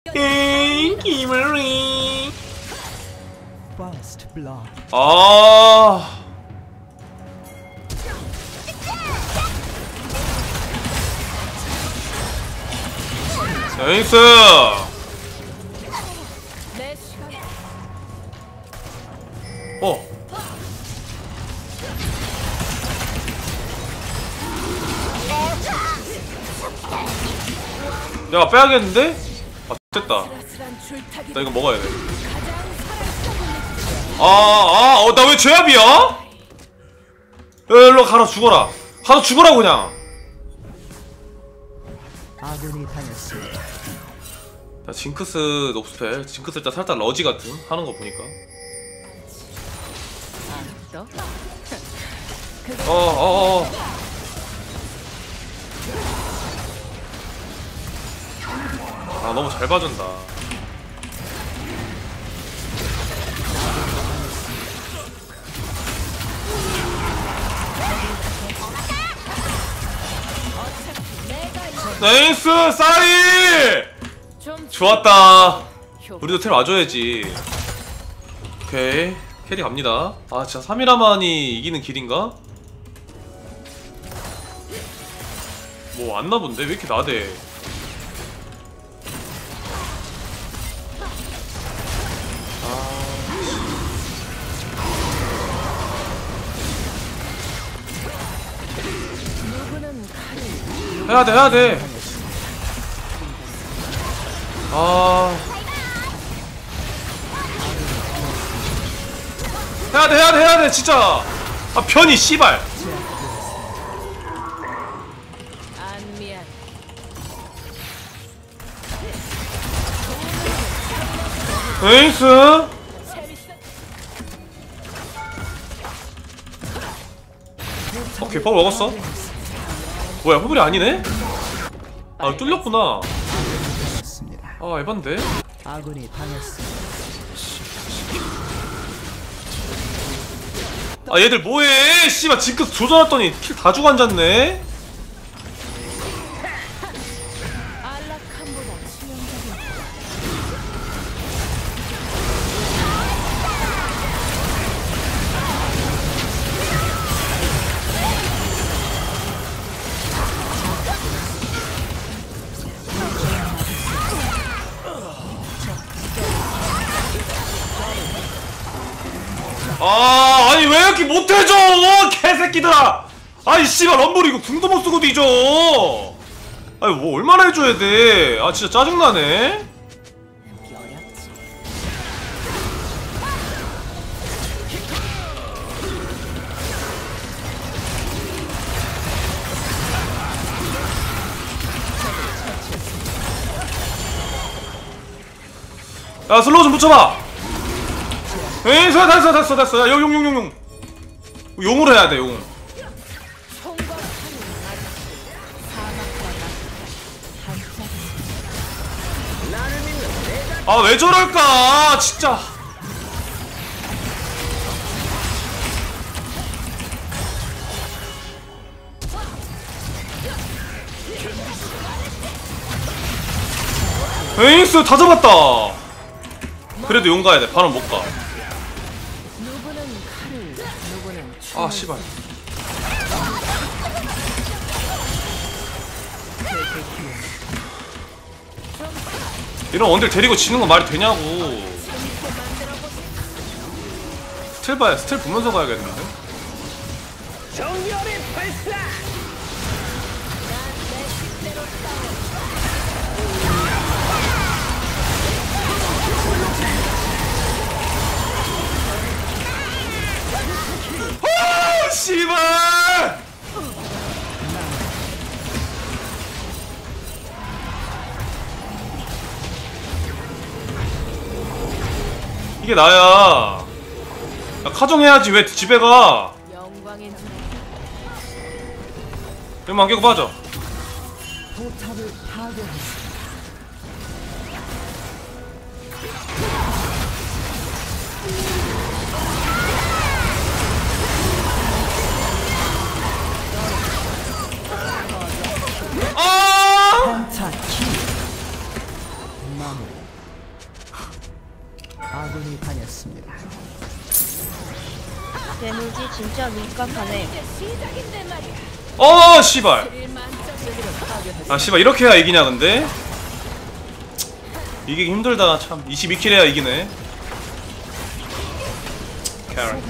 김을리. 나이스. 내가 빼야겠는데? 아 됐다. 나 이거 먹어야 돼. 나 왜 죄압이야? 일로 가라 죽어라. 가서 죽어라 그냥. 자, 징크스 옵스펠. 징크스 일단 살짝 러지 같은 하는 거 보니까. 아 너무 잘 봐준다. 나이스 싸이. 좋았다. 우리도 텔 와줘야지. 오케이 캐리 갑니다. 아 진짜 3이라만이 이기는 길인가? 뭐 왔나본데? 왜 이렇게 나대? 해야돼 해야돼. 해야돼 진짜. 아 편히 씨발. 에이스. 오케이 퍽 먹었어. 뭐야 후불이 아니네? 아 뚫렸구나. 아 에반데? 아 얘들 뭐해 씨발 징크스 조져놨더니 킬 다 주고 앉았네? 아니 왜 이렇게 못해줘 개새끼들아. 아이 씨발 럼블 이거 궁도 못쓰고 뒤져. 아니 뭐 얼마나 해줘야 돼. 아 진짜 짜증나네. 야 슬로우 좀 붙여봐. 에이 됐어. 야 용 용으로 해야돼 용. 아 왜 저럴까 진짜. 에이스 다 잡았다. 그래도 용 가야돼. 바로 못가. 아 씨발. 이런 원딜 데리고 지는 건 말이 되냐고. 스텔 봐야 스텔 보면서 가야겠는데. 씨발! 이게 나야. 야, 카정해야지. 왜 집에 가? 그럼 안개고 빠져. 아군이 다녔습니다. 데미지 진짜 민감하네. 씨발. 아 씨발 이렇게 해야 이기냐 근데? 이기기 힘들다 참. 22킬 해야 이기네. 캐럴.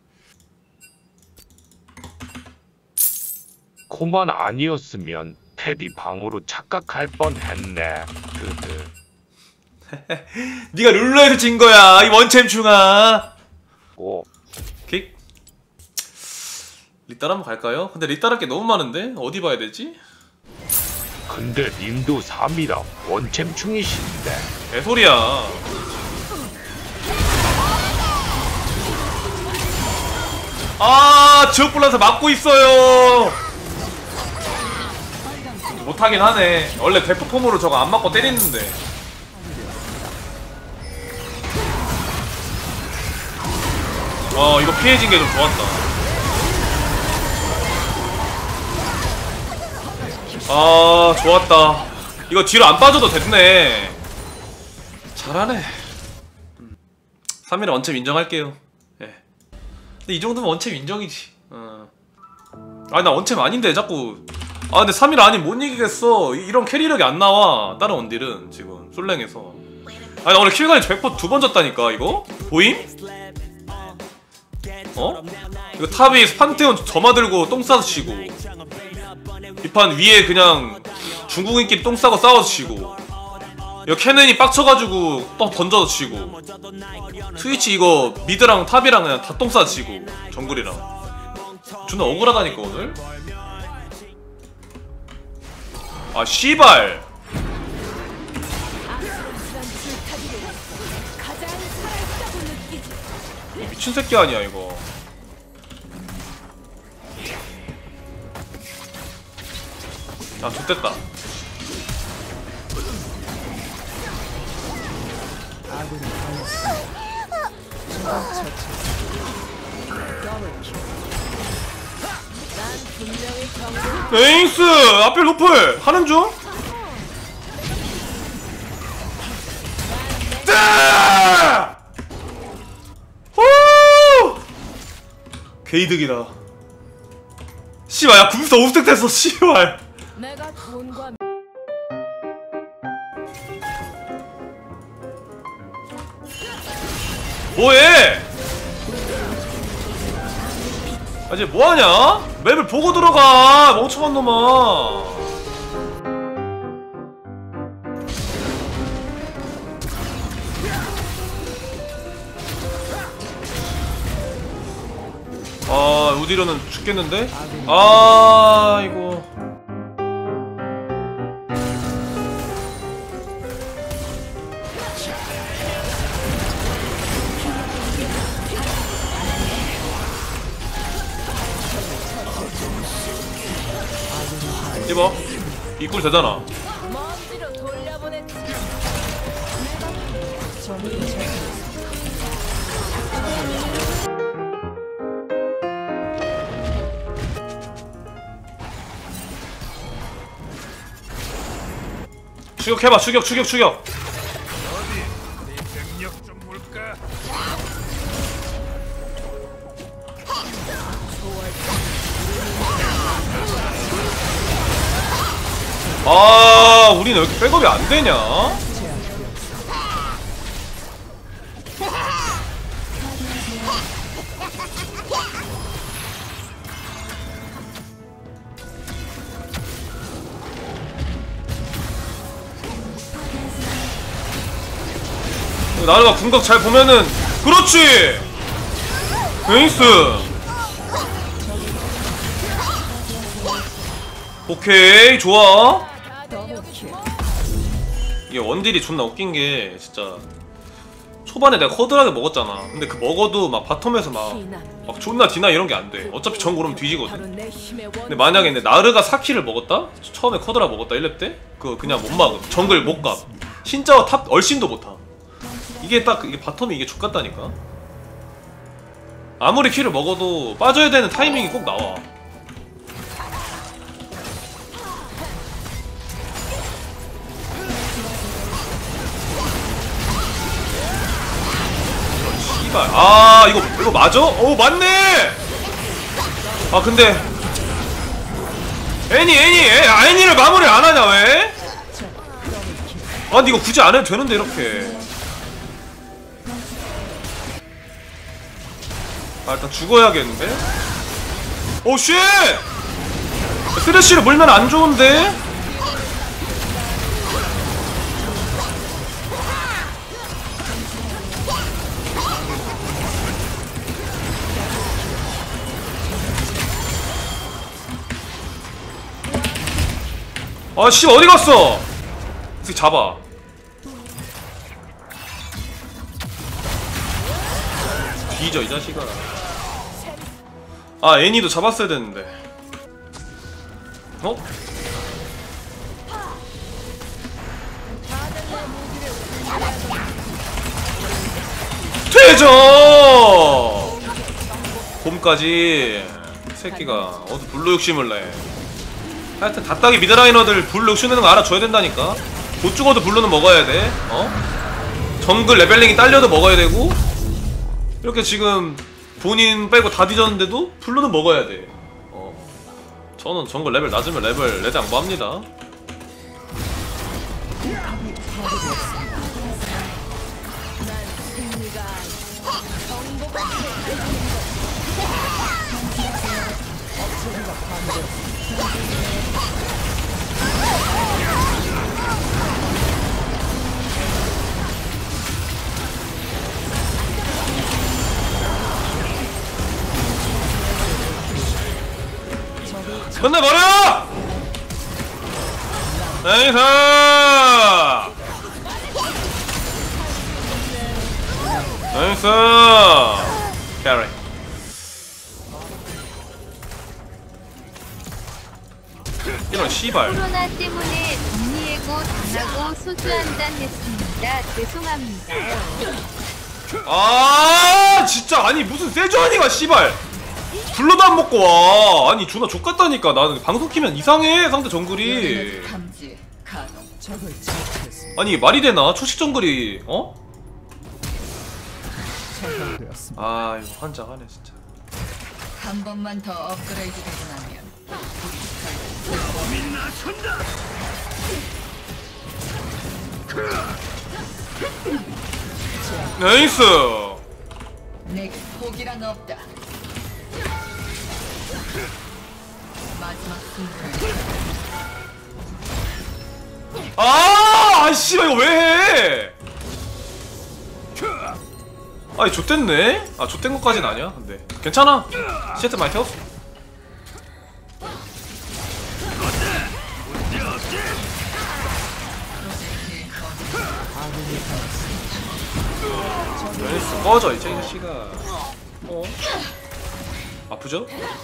코만 아니었으면 테디 방으로 착각할 뻔했네. 네가 룰러에서 진 거야 이 원챔충아. 오, 킥. 리따라 한번 갈까요? 근데 리따라 게 너무 많은데 어디 봐야 되지? 근데 님도 3이라 원챔충이신데. 개소리야. 지옥불란서 막고 있어요. 못하긴 하네. 원래 데프폼으로 저거 안 맞고 때리는데. 이거 피해진 게 좀 좋았다. 좋았다. 이거 뒤로 안 빠져도 됐네. 잘하네. 3일은 원챔 인정할게요. 예. 근데 이 정도면 원챔 인정이지. 나 원챔 아닌데 자꾸. 근데 3일 아니 못 이기겠어. 이런 캐리력이 안 나와. 다른 원딜은 지금 솔랭에서. 나 오늘 킬간이 100% 2번 졌다니까 이거? 보임? 이거 탑이 판테온 점화 들고 똥 싸서 치고 이 판 위에 그냥 중국인끼리 똥 싸고 싸워서 치고 이거 캐넨이 빡쳐가지고 또 던져서 치고 트위치 이거 미드랑 탑이랑 그냥 다 똥 싸서 치고 정글이랑 존나 억울하다니까 오늘. 씨발 미친 새끼 아니야 이거. 좋됐다. 아군이 다녔습니다. 에이스! 앞에 로플! 하는 중? 개이득이다. 씨발 야 궁서 5스택 됐어 씨발. 내가 돈과 뭐해? 이제 뭐하냐? 맵을 보고 들어가 멍청한 놈아. 우디로는 죽겠는데? 이거 입어. 이꿀 되잖아. 먼지로 돌려보냈지. 추격해봐. 추격. 우리는 왜 이렇게 백업이 안 되냐? 나르가 궁각 잘 보면은 그렇지. 베이스. 오케이 좋아. 이게 원딜이 존나 웃긴게 진짜 초반에 내가 허드하게 먹었잖아. 근데 그 먹어도 막 바텀에서 막 존나 디나 이런게 안돼. 어차피 정 고르면 뒤지거든. 근데 만약에 나르가 4킬을 먹었다? 처음에 커드라 먹었다 1렙 때? 그거 그냥 못 막음. 정글 못가. 신짜와 탑 얼씬도 못함. 이게 딱 이게 바텀이 이게 족같다니까. 아무리 킬을 먹어도 빠져야 되는 타이밍이 꼭 나와. 씨발. 아 이거 맞아? 오 맞네. 아 근데 애니를 마무리 안 하냐 왜? 아 근데 이거 굳이 안 해도 되는데 이렇게. 아 일단 죽어야겠는데? 오 쉣! 쓰레쉬를 물면 안 좋은데? 아씨 어디 갔어? 이 새끼 잡아. 뒤져 이 자식아. 아 애니도 잡았어야 됐는데. 어? 퇴저! 곰까지 새끼가 어디 블루 욕심을 내. 하여튼 다따기 미드라이너들 블루 욕심내는 거 알아줘야 된다니까. 못 죽어도 블루는 먹어야 돼. 어? 정글 레벨링이 딸려도 먹어야 되고, 이렇게 지금 본인 빼고 다 뒤졌는데도 블루는 먹어야 돼. 저는 정글 레벨 낮으면 레벨 레드 양보합니다. 끝내버려! 나이스! 나이스! 캐리. 이런 씨발. 코로나 때문에 정리해고 당하고 소주 한잔 했습니다. 죄송합니다. 아 진짜 아니 무슨 세주아니가 씨발 불러도 안 먹고 와. 아니 존나 족같다니까. 나는 방송 키면 이상해 상대 정글이. 적을 제압했습니다. 아니 말이 되나 초식 정글이 어? 처형되었습니다. 아 이거 환장하네 진짜. 한 번만 더 업그레이드 되고 나면 나이스. 내게 포기란 없다. 마지막 순간 아 씨발 이거 왜 해? 아이 좆됐네? 아 좆된 것까진 아니야 근데 괜찮아. 시애트 많이 태웠어. 나이스 꺼져 이 자식아. 어? 아프죠?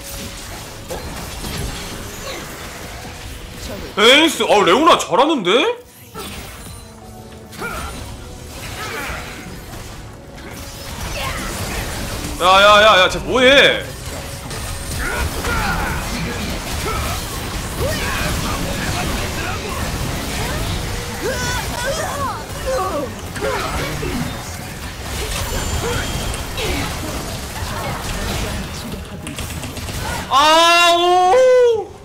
에이스! 레오나 잘하는데? 야야야야 쟤 뭐해? 아오!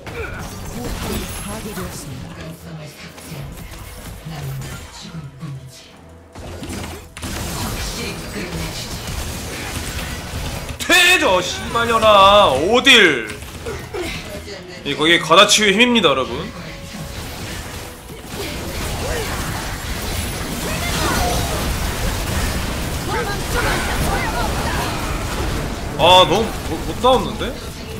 퇴저 씨발년아 오딜. 이게 가다치유의 힘입니다 여러분. 아 너무 못 싸웠는데?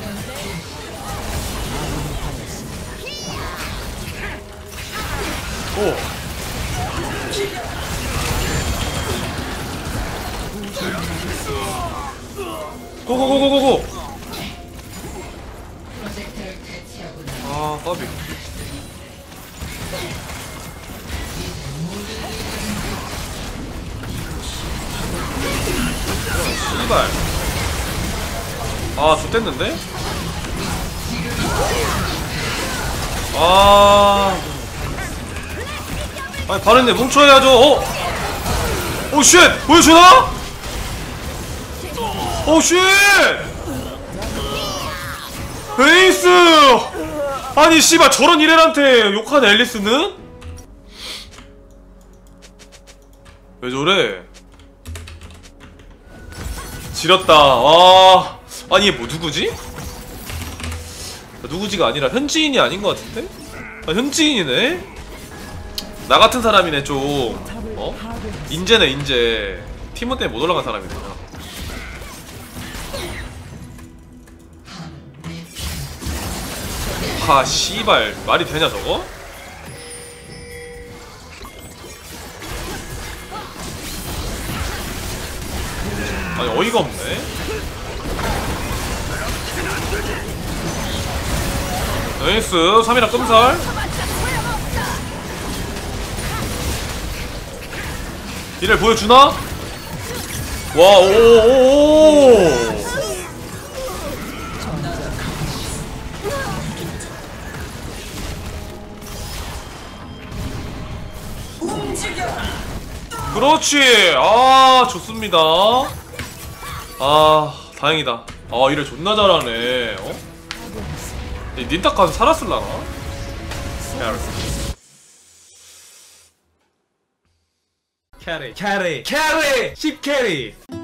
오 고고고고고고. 아 까비. 씨발. 아 좋댔는데? 아니 바른데 뭉쳐야죠. 오 쉣! 보여주나? 오 쉣! 에이스! 아니 씨발 저런 이렐한테 욕하는 앨리스는? 왜 저래? 지렸다. 아, 아니 얘 뭐 누구지? 누구지가 아니라 현지인이 아닌 것 같은데? 아, 현지인이네? 나 같은 사람이네 좀. 어? 인재네 인재. 팀원 때문에 못 올라간 사람이네. 하 씨발 말이 되냐 저거? 아니 어이가 없네. 나이스 3이랑 끔살. 이를 보여주나? 와 오오오. 그렇지. 아 좋습니다. 아 다행이다. 아 이래 존나 잘하네. 어? 이 닌탁 가서 살았을라나? 캐리 캐리 캐리 10캐리